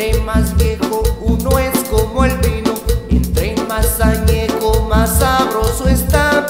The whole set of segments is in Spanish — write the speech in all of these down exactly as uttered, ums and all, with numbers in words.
entre más viejo uno es como el vino, entre más añejo más sabroso está.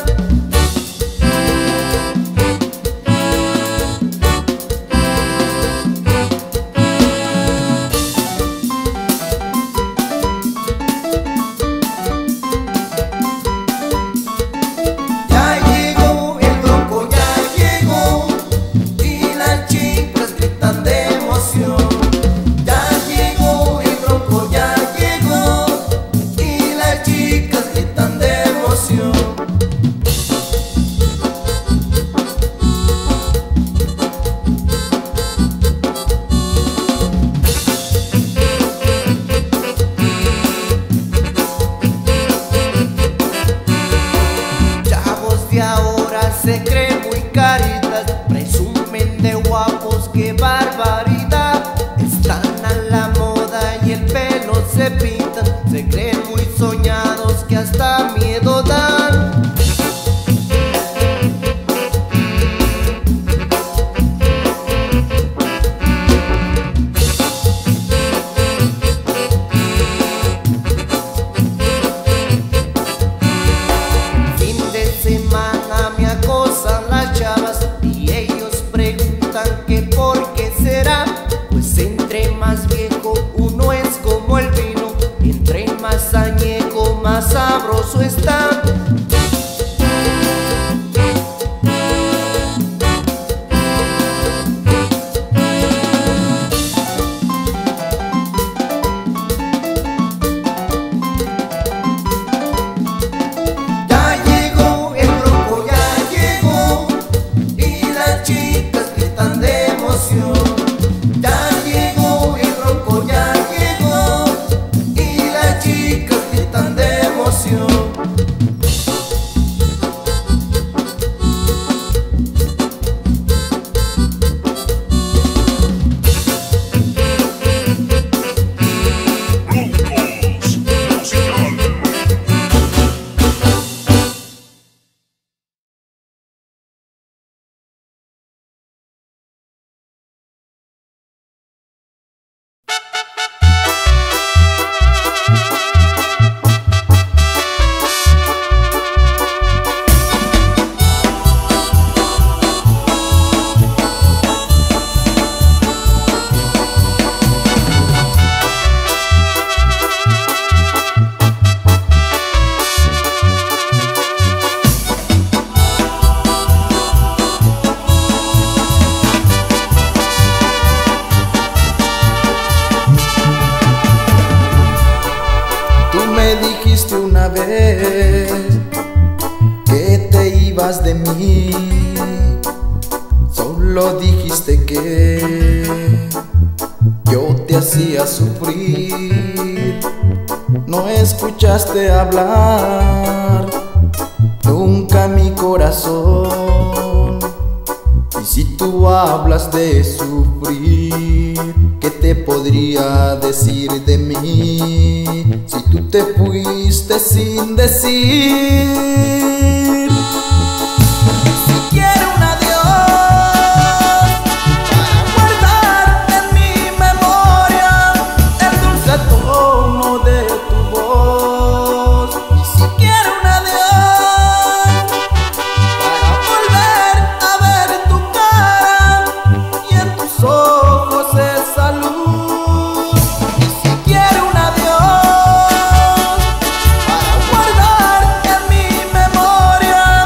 De ahora se creen muy caritas, presumen de guapos, qué barbaridad. Están a la moda y el pelo se pintan, se creen muy soñados que hasta miedo dan. Semana me acosan las chavas y ellos preguntan que por qué será. Pues entre más viejo uno es como el vino, entre más añejo más sabroso está. Dijiste una vez que te ibas de mí, solo dijiste que yo te hacía sufrir. No escuchaste hablar nunca mi corazón. Y si tú hablas de sufrir, ¿qué te podría decir de mí? Si tú te fuiste sin decir. Si quiero un adiós para guardar en mi memoria el dulce tono de tu voz. Y si quiero un adiós para volver a ver tu cara y en tus ojos esa luz. Y si quiero un adiós para guardar en mi memoria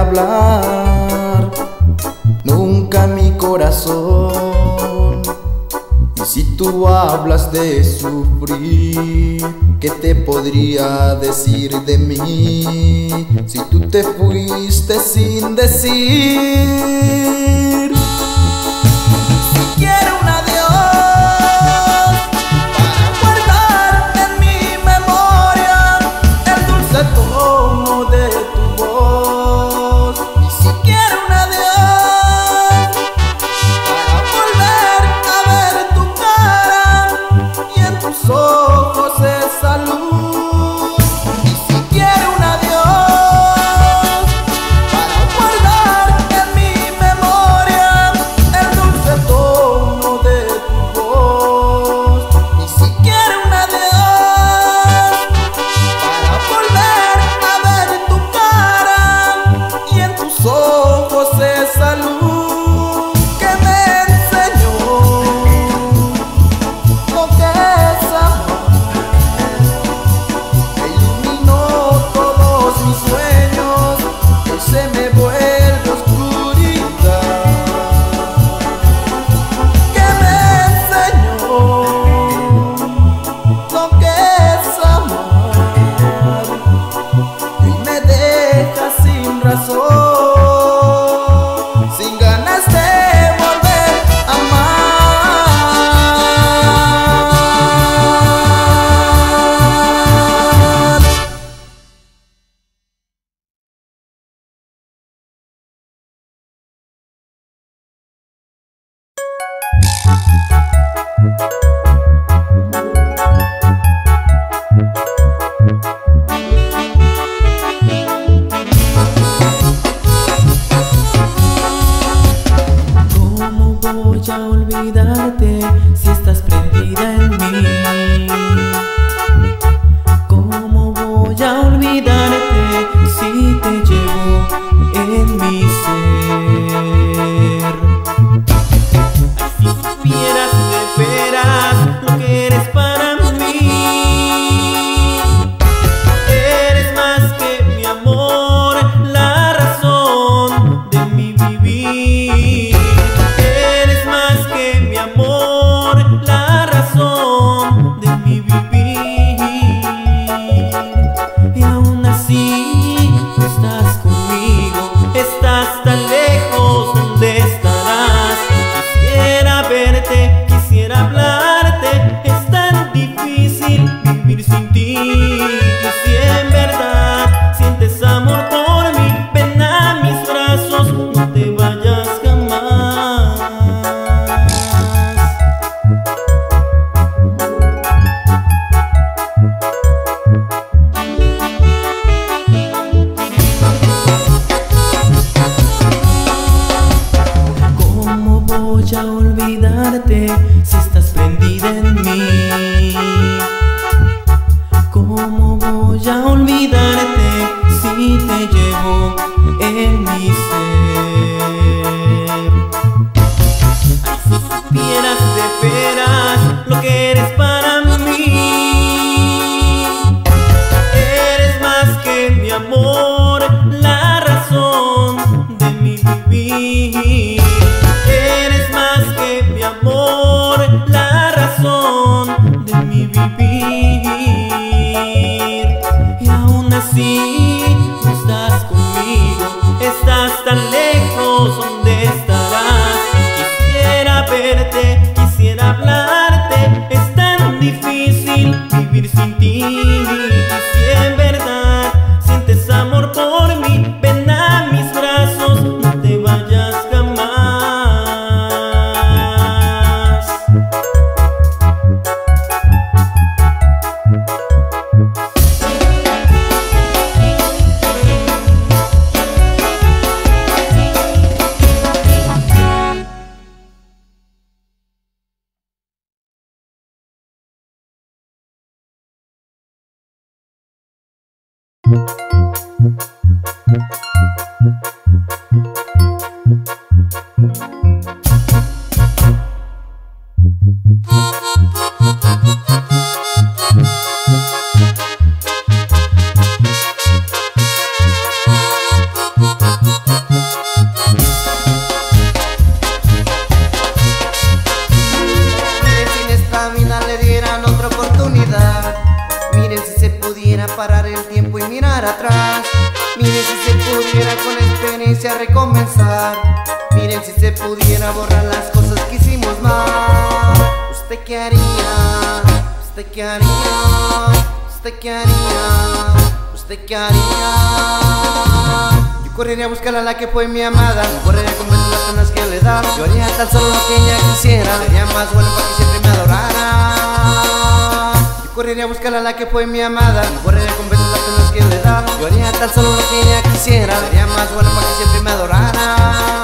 hablar nunca mi corazón. Y si tú hablas de sufrir, ¿qué te podría decir de mí? Si tú te fuiste sin decir. Si quiero un adiós para guardar en mi memoria el dulce tono de tu voz. Y si quiero un adiós para volver a ver tu cara y en tus ojos esa luz. Y si quiero un adiós para guardar en mi memoria el dulce tono de tu voz. Y si quiero un adiós para volver a ver tu cara y en tus ojos esa luz que me enseñó lo que es amor, que iluminó todos mis sueños, que se me vuelve oscuridad, que me enseñó lo que es amar y me deja sin razón, sin ganas de volver a amar. ¿Cómo voy a olvidarte si estás prendida en mí? ¿Cómo voy a olvidarte si te llevo en mi ser? Si supieras de veras lo que eres para mí, eres más que mi amor, la razón de mi vivir. Eres más que mi amor, la razón de mi vivir. Y aún así no estás conmigo, estás tan lejos, ¿dónde estarás? Quisiera verte, quisiera hablarte, es tan difícil vivir sin ti. Y si en verdad sientes amor por mí, ven a mis brazos, no te vayas jamás. ¿Cómo voy a olvidarte si estás prendida en mí? ¿Cómo voy a olvidarte si te llevo en mi ser? Ay, si supieras de veras lo que eres para mí, eres más que mi amor, la razón de mi vivir. Eres más que mi amor, la razón de mi vivir. Y aún así no estás conmigo, estás tan lejos, ¿dónde estarás? Quisiera verte, quisiera hablarte, es tan difícil vivir sin ti. Y si en verdad sientes amor por mí, ven a mis brazos, no te vayas jamás. experiencia recomenzar. Miren si se pudiera borrar las cosas que hicimos mal. ¿Usted qué haría? ¿Usted qué haría? ¿Usted qué haría? ¿Usted qué haría? Yo correría a buscar a la que fue mi amada. Correría con besos las penas que le da. Yo haría tan solo lo que ella quisiera. Sería más bueno para que siempre me adorara. Yo correría a buscar a la que fue mi amada. Correría con besos las penas que le da. Yo haría tan solo lo que ella quisiera. Sería más bueno para que siempre me adorara.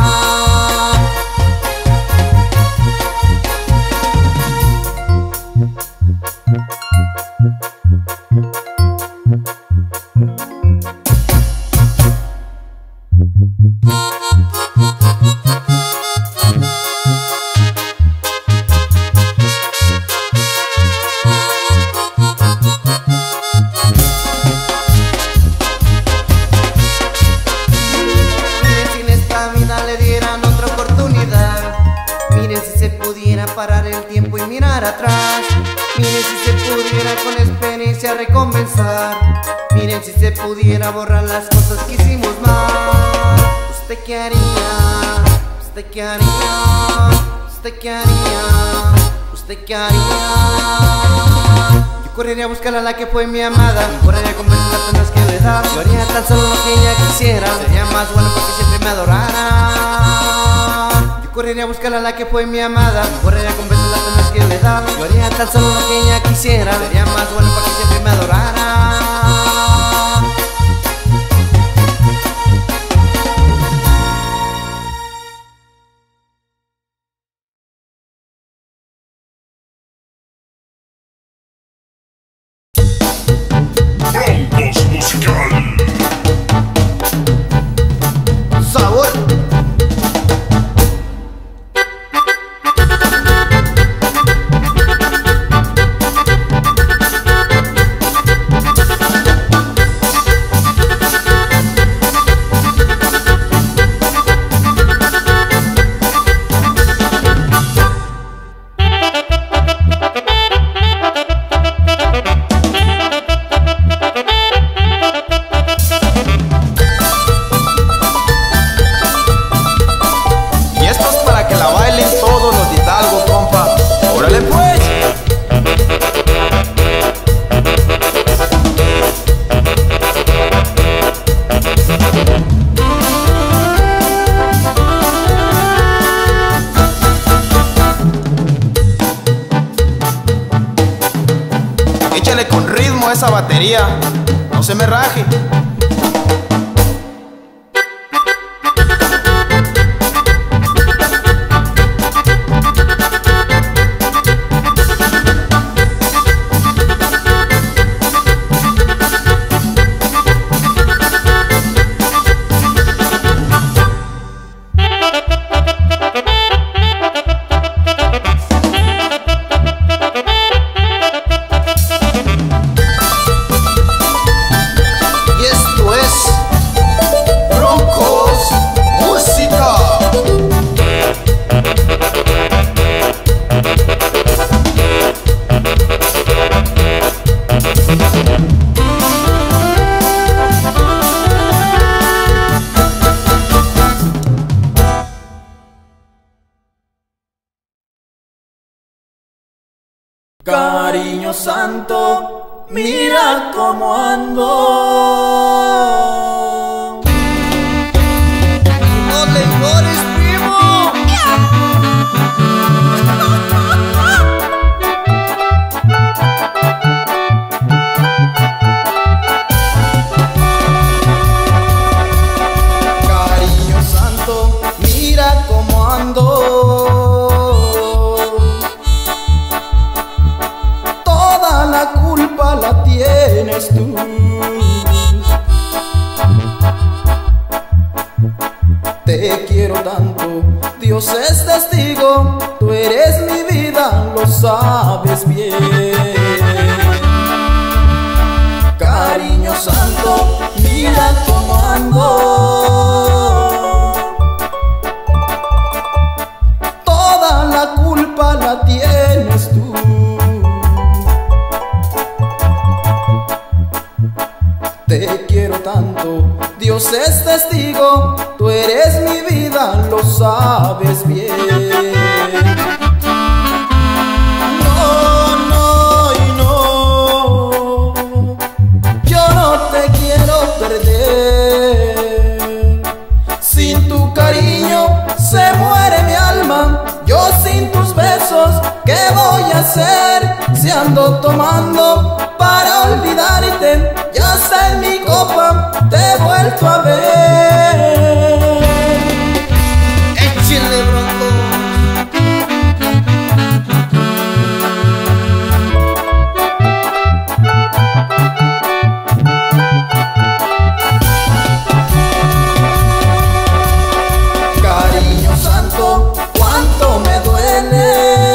Parar el tiempo y mirar atrás. Miren si se pudiera con la experiencia recomenzar. Miren si se pudiera borrar las cosas que hicimos mal. ¿Usted qué haría? ¿Usted qué haría? ¿Usted qué haría? ¿Usted qué haría? Yo correría a buscar a la que fue mi amada. Correría con besos las penas que le da. Yo haría tan solo lo que ella quisiera. Sería más bueno para que siempre me adorara. Correría a buscar a la que fue mi amada. Correría con besos las penas que le da. Yo haría tan solo lo que ella quisiera. Sería más bueno para que siempre me adorara. Broncos Musical. Sabor. Échale con ritmo a esa batería, no se me raje. Cariño santo, mira cómo ando. ¡No le llores, primo! Cariño santo, mira cómo ando. Toda la culpa la tienes tú. Te quiero tanto, Dios es testigo, tú eres mi vida, lo sabes bien. Cariño santo, mira cómo ando. Toda la culpa la tienes tú. Te quiero tanto, Dios es testigo, tú eres sabes bien. No, no y no, yo no te quiero perder. Sin tu cariño se muere mi alma. Yo sin tus besos, ¿qué voy a hacer? Si ando tomando para olvidarte, ya está en mi copa, te he vuelto a ver. Échale, bronco. Cariño santo, cuánto me duele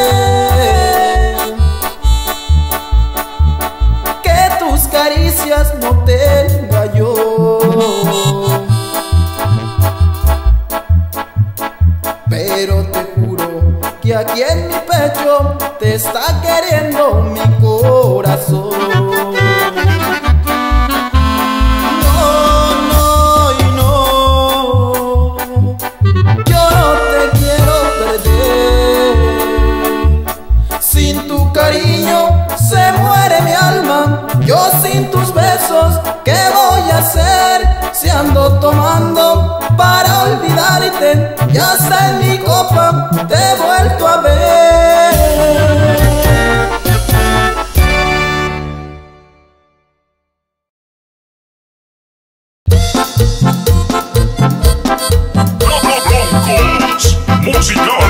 que tus caricias no tenga yo. Pero te juro que aquí en mi pecho te está queriendo mi corazón. No, no y no, yo no te quiero perder. Sin tu cariño se muere mi alma. Yo sin tus besos, ¿qué voy a hacer? Si ando tomando para olvidarte, ya está en mi copa, te he vuelto a ver. Broncos Musical.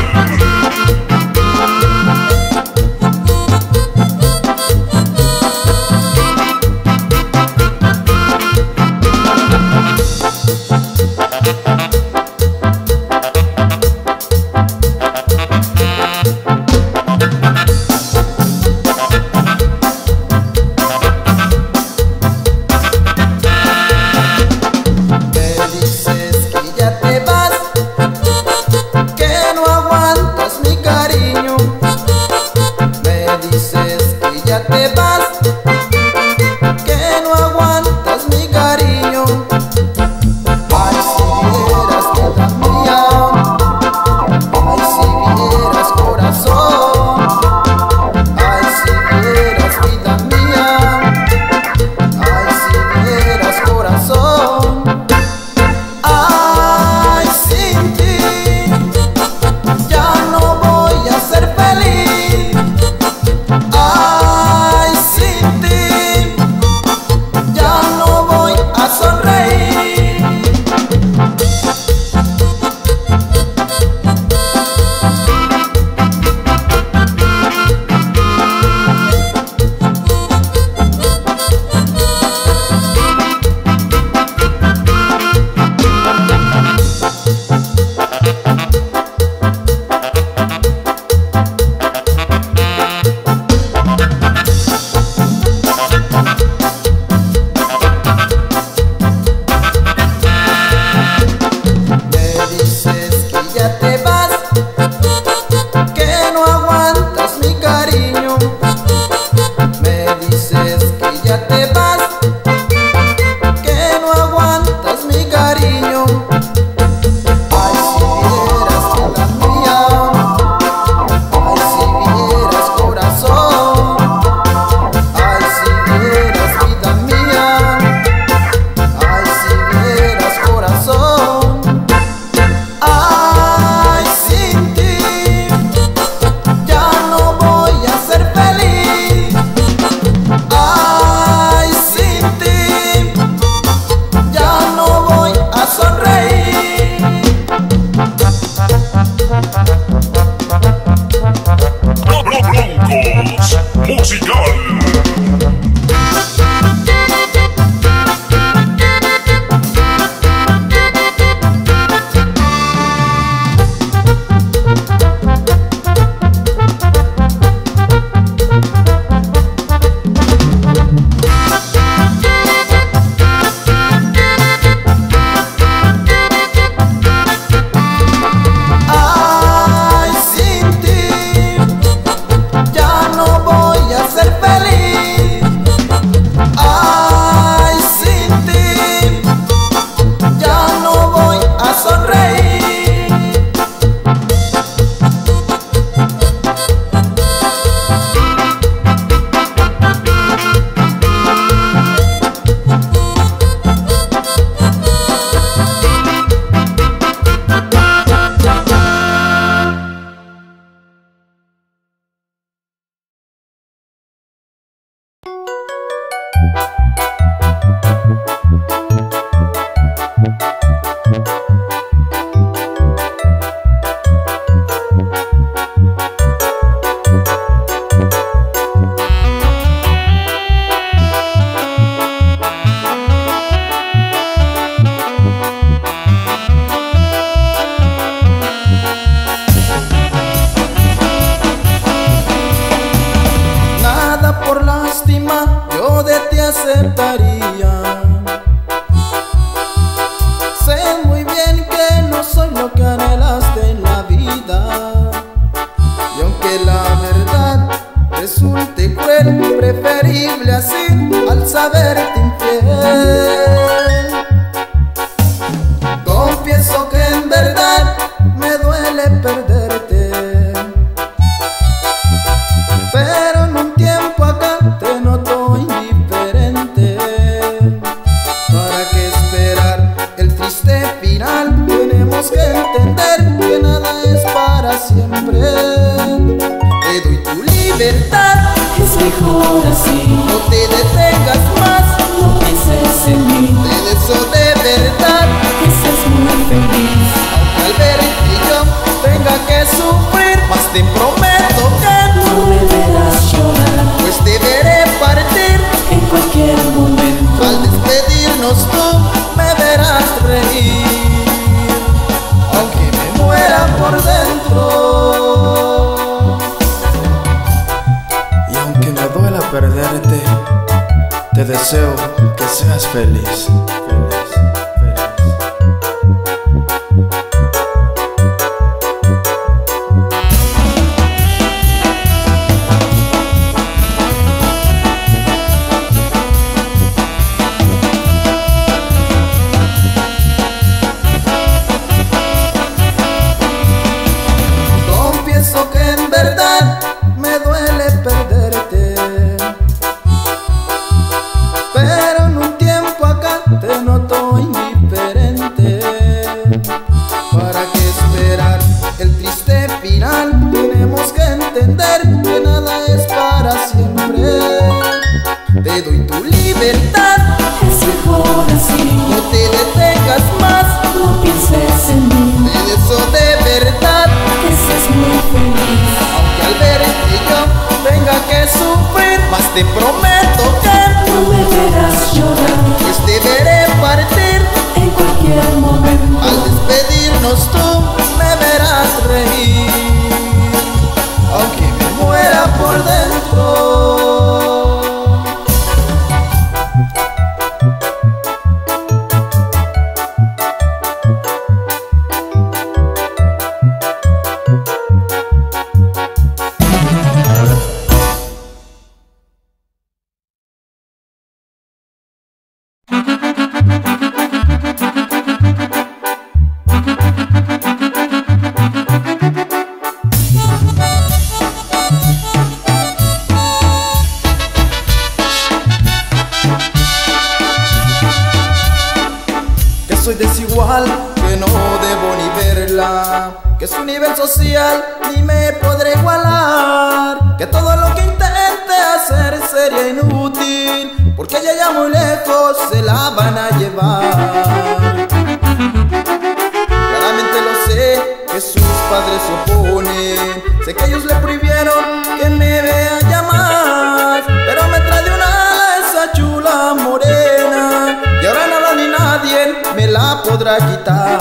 tenemos que entender que nada es para siempre. Te doy tu libertad, Es mejor así, no te detengas más, no pienses en mí, te deseo de verdad. que seas muy feliz. Aunque al ver que yo tenga que sufrir, más te prometo que No me verás llorar pues te veré partir. en cualquier momento. Al despedirnos tú me verás reír, aunque me muera por dentro. Y aunque me duela perderte, te deseo que seas feliz. Feliz, feliz. Confieso que en verdad me duele perderte, pero en un tiempo acá te noto indiferente. ¿Para qué esperar el triste final? Tenemos que entender que nada es para siempre. Te doy tu libertad, Es mejor así, no te detengas más, no pienses en mí, te deseo de verdad. que seas muy feliz. Aunque al ver que yo tenga que sufrir, más te prometo que No me verás llorar pues te veré partir. en cualquier momento. Al despedirnos tú me verás reír, aunque me muera por dentro. Que soy desigual, que no debo ni verla, que su nivel social ni me podré igualar, que todo lo que intente hacer sería inútil, porque ella ya muy lejos se la van a llevar. Claramente lo sé, que sus padres se oponen, sé que ellos le prohibieron que me vea llamar, pero me trae de una ala esa chula morena, y ahora nada ni nadie me la podrá quitar.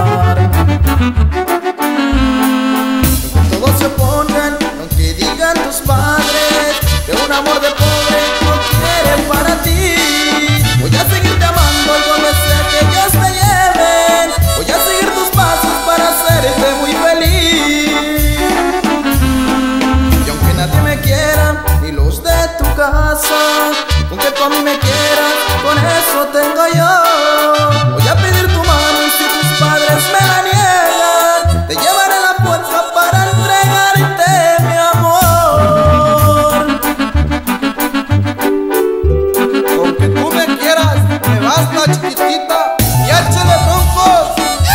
Aunque todos se opongan, aunque digan tus padres que un amor de pobre no quieren para ti, voy a seguirte amando y donde sea que ellos te lleven, voy a seguir tus pasos para hacerte muy feliz. Y aunque nadie me quiera, ni los de tu casa, con que tú a mí me quieras, con eso tengo yo. Voy a pedir tu mano y si tus padres me la niegan, te llevaré la fuerza para entregarte mi amor. Con que tú me quieras, me basta chiquitita, y échale broncos.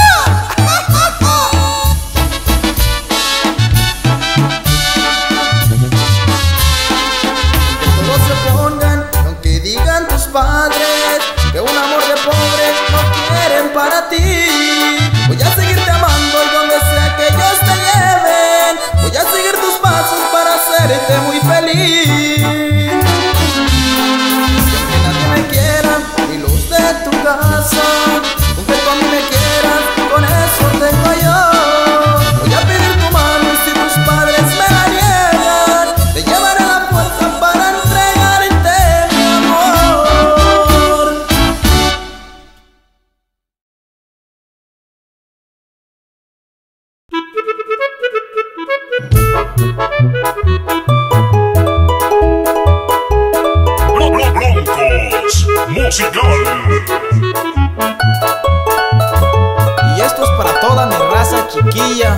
Todos se opongan, aunque digan tus padres que un amor de pobre no quieren para ti, voy a seguirte amando y donde sea que ellos te lleven, voy a seguir tus pasos para hacerte muy feliz. Y aunque nadie me quiera, ni los de tu casa, aunque tú a mí me quieras, con eso tengo yo. Voy a pedir tu mano y si tus padres me la niegan, te llevaré la fuerza para entregarte mi amor. Bro- bro- Broncos musical. Y esto es para toda mi raza chiquilla.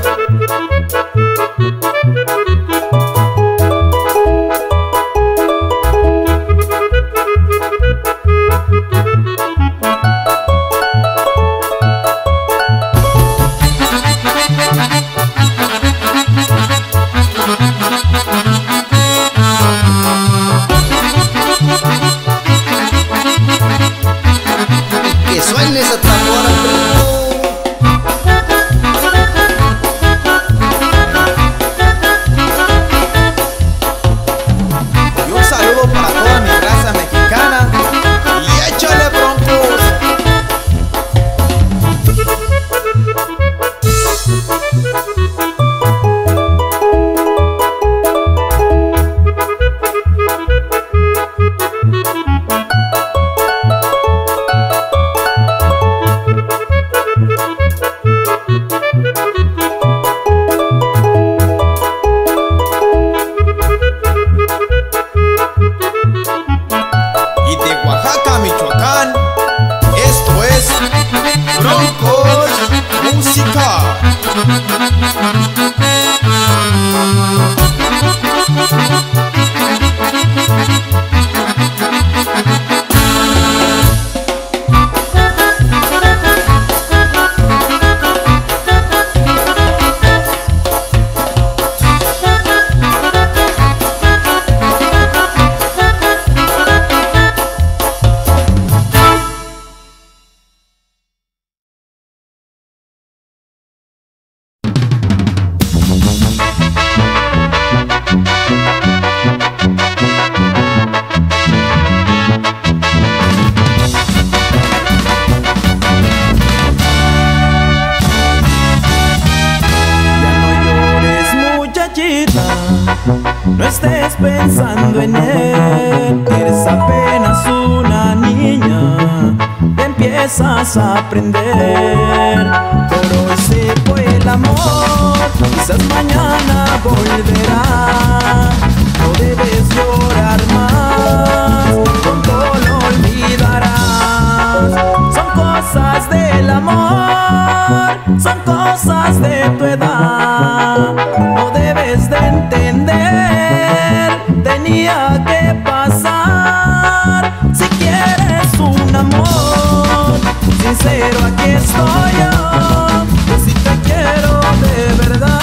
no estés pensando en él. Eres apenas una niña, empiezas a aprender. Por hoy se fue el amor, quizás mañana volverá. No debes llorar más, pronto lo olvidarás. Son cosas del amor, son cosas de tu edad. No debes de entender, tenía que pasar. Si quieres un amor sincero, aquí estoy yo. Yo sí te quiero de verdad.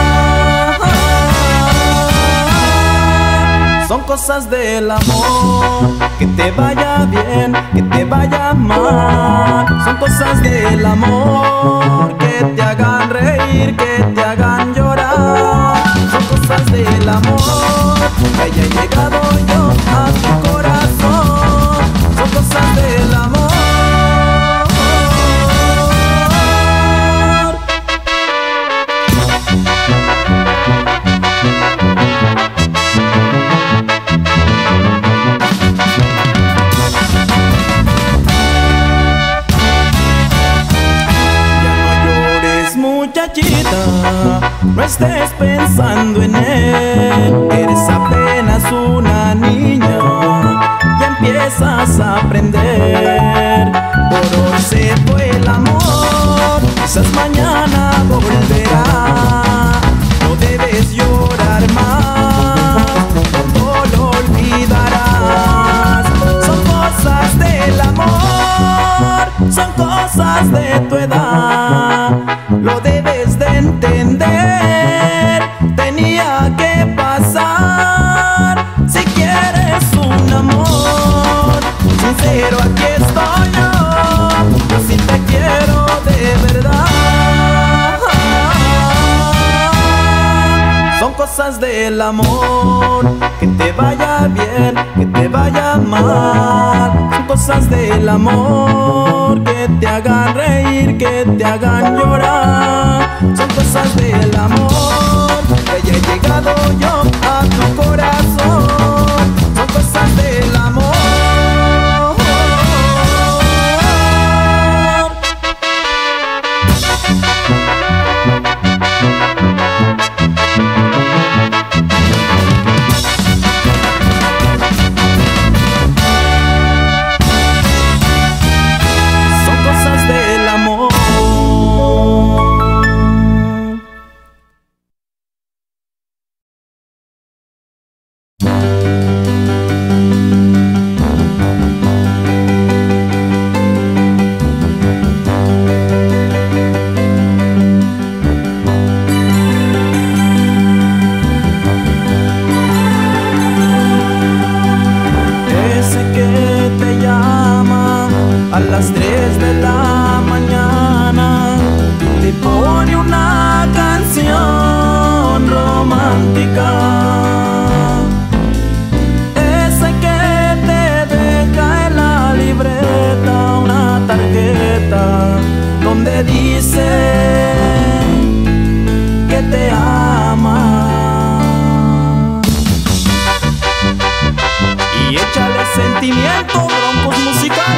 Son cosas del amor, que te vaya bien, que te vaya mal. Son cosas del amor, que te hagan reír, que te hagan llorar. Son cosas del amor, que haya llegado yo a tu corazón. Son cosas del amor. No estés pensando en él, eres apenas una niña y empiezas a aprender. Por hoy se fue el amor, quizás mañana volverá. No debes llorar más, pronto lo olvidarás. Son cosas del amor, son cosas de tu edad. Lo debes de entender, tenía que pasar. Si quieres un amor sincero, aquí estoy yo. Yo sí te quiero de verdad. Son cosas del amor, que te vaya bien, que te vaya mal. Son cosas del amor, que te hagan reír, que te hagan llorar. Son cosas del amor, que haya llegado yo a tu corazón. Son cosas del amor. A las tres de la mañana te pone una canción romántica. Ese que te deja en la libreta una tarjeta donde dice que te ama. Y échale sentimiento, Broncos Musical.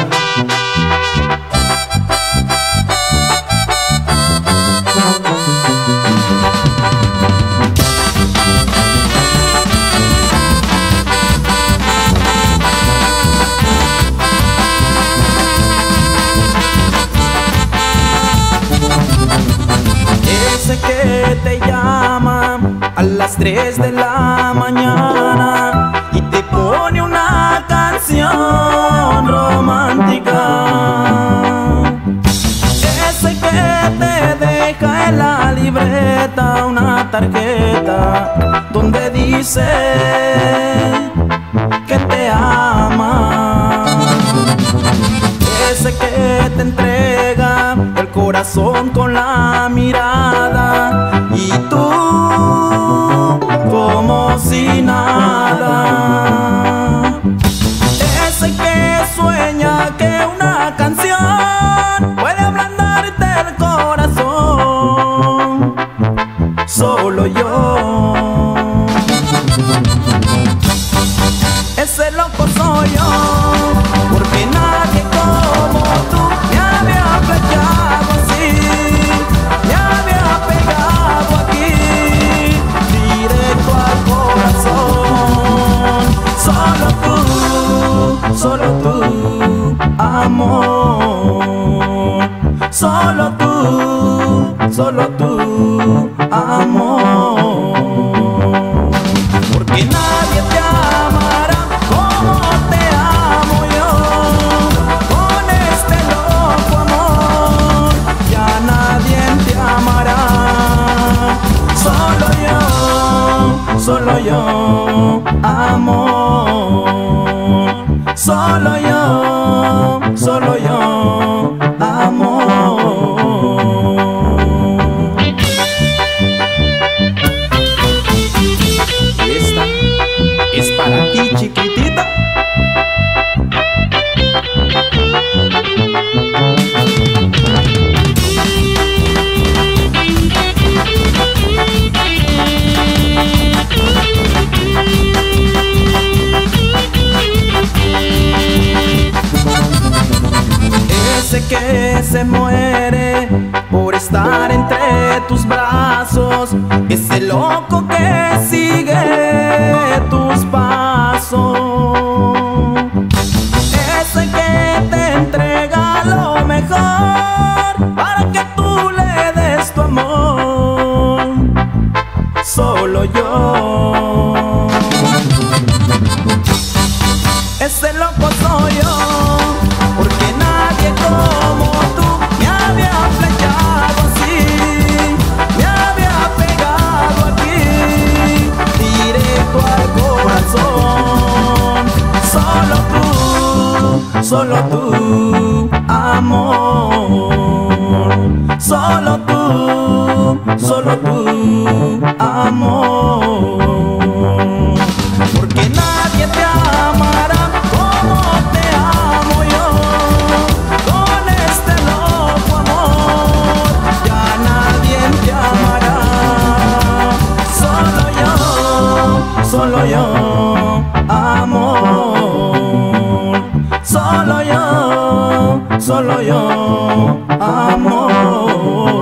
Ese que te llama a las tres de la mañana y te pone una canción romántica. Ese que te deja en la libreta una tarjeta donde dice que te ama. Ese que te entrega el corazón con la mirada y tú como si nada. Ese que sueña que una canción puede ablandarte el corazón. Solo yo. solo tú, amor. Porque nadie te amará como te amo yo. Con este loco amor ya nadie te amará. Solo yo, solo yo, amor. Solo yo, solo yo, amor. Esta es para ti, chiquitita. Ese que se muere por estar entre tus brazos, ese loco que sigue tus pasos, ese que te entrega lo mejor para que tú le des tu amor. Solo yo, ese loco soy yo. Porque nadie como tú me había flechado así, me había pegado aquí, directo al corazón. Solo tú, solo tú, amor. Solo tú, solo tú, amor. Porque nadie te amará como te amo yo. Con este loco amor ya nadie te amará. Solo yo, solo yo, amor. Solo yo, solo yo, amor.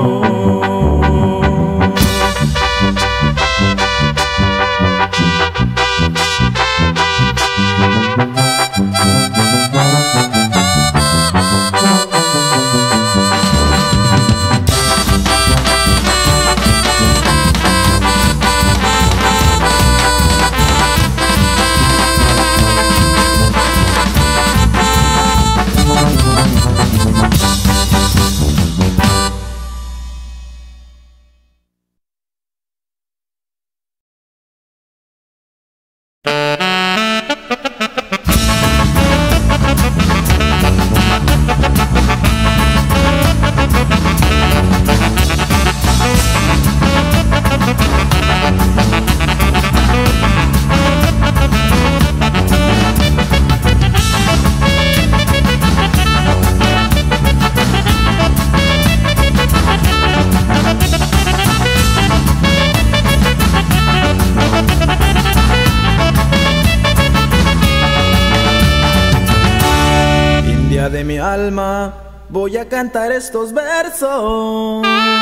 De mi alma voy a cantar estos versos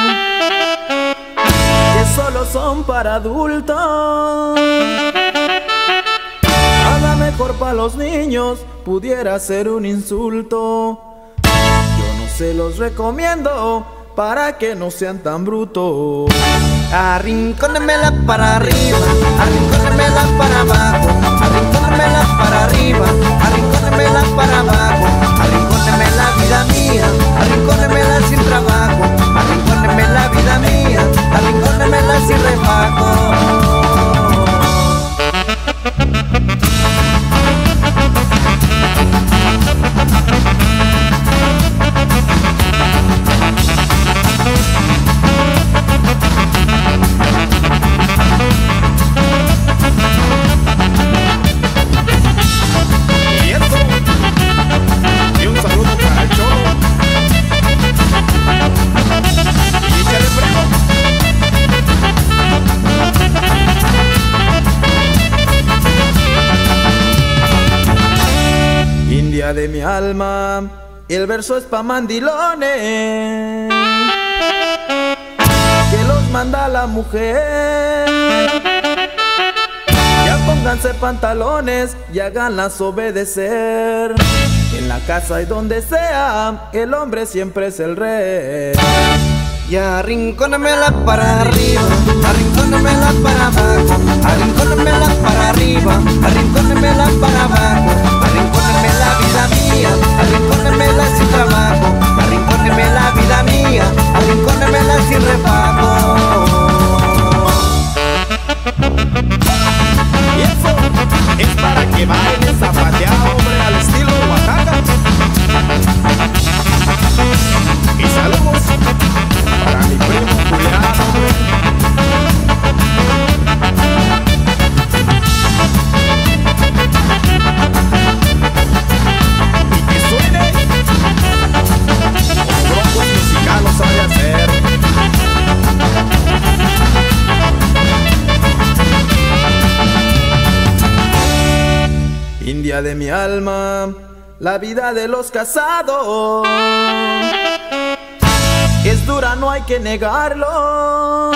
que solo son para adultos. A lo mejor para los niños pudiera ser un insulto. Yo no se los recomiendo para que no sean tan brutos. Arrincónemela para arriba, arrincónemela para abajo, arrincónemela para arriba, arrincónemela para abajo, arrincóneme la vida mía, arrincónemela sin trabajo, arrincóneme la vida mía, arrincónemela sin refajo. De mi alma, el verso es pa' mandilones que los manda la mujer. Ya pónganse pantalones y háganlas obedecer. En la casa y donde sea, el hombre siempre es el rey. Y arrincónemela para arriba, arrincónemela para abajo, arrincónemela para arriba, arrincónemela para abajo, arrincóneme la vida mía, arrincónemela sin trabajo, arrincóneme la vida mía, arrincónemela sin repago. Y eso es para que bailen zapateado, hombre, al estilo Oaxaca. Y saludos para mi primo Julián, hombre. Y que suene como Broncos Musical lo sabe hacer. India de mi alma, la vida de los casados es dura, no hay que negarlo.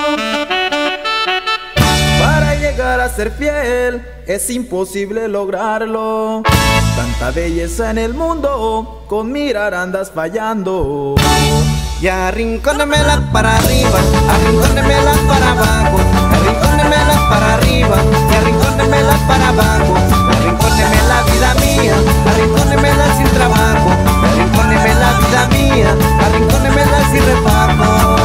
Para llegar a ser fiel es imposible lograrlo. Tanta belleza en el mundo, con mirar andas fallando. Y arrincónemela para arriba, arrincónemela para abajo, arrincónemela para arriba, y arrincónemela para abajo, arrincóneme la vida mía, arrincónemela sin trabajo, arrincóneme la vida mía, arrincónemela sin repago.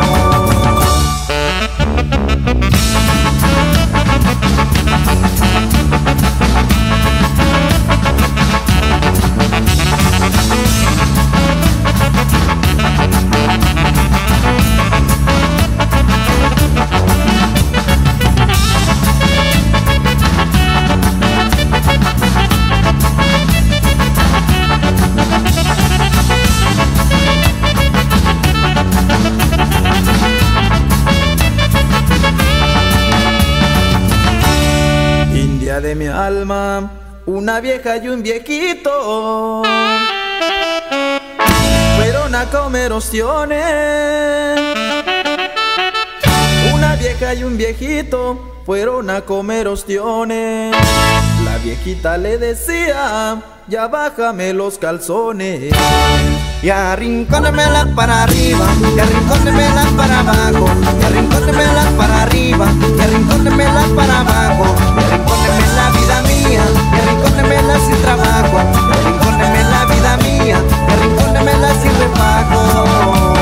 De mi alma, una vieja y un viejito fueron a comer ostiones. Una vieja y un viejito fueron a comer ostiones. La viejita le decía, ya bájame los calzones. Y arrincónemela para arriba, y arrincónemela para abajo, y arrincónemela para arriba, y arrincónemela para abajo, y arrincóneme la vida mía, y arrincónemela sin trabajo, y arrincóneme la vida mía, y arrincónemela sin repago.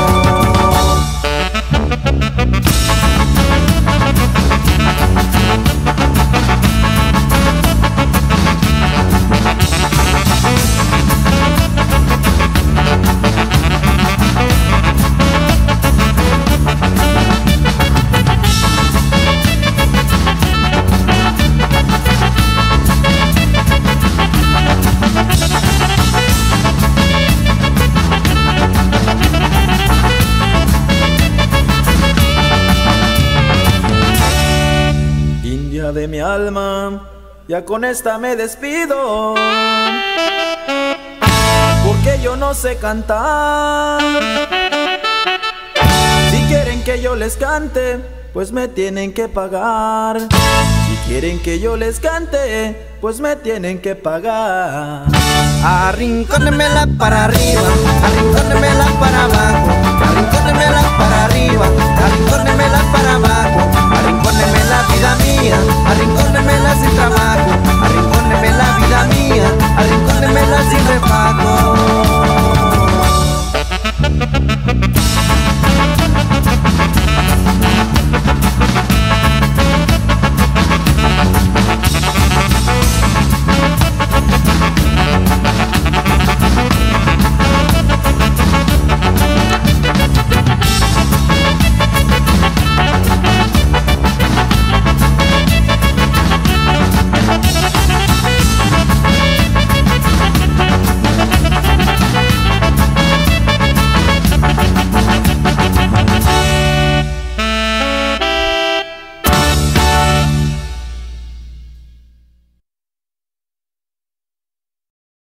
De mi alma, ya con esta me despido, porque yo no sé cantar. Si quieren que yo les cante, pues me tienen que pagar. Si quieren que yo les cante, pues me tienen que pagar. Arrincónemela para arriba, arrincónemela para abajo, arrincónemela para arriba,